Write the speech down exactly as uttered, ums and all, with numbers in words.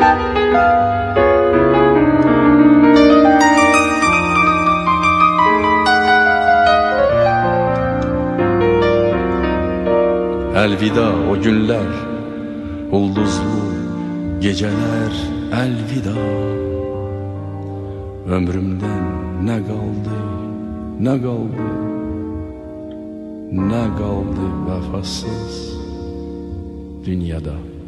Elvida o günler, ulduzlu geceler, elvida. Ömrümden ne kaldı, ne kaldı, ne kaldı vefasız dünyada.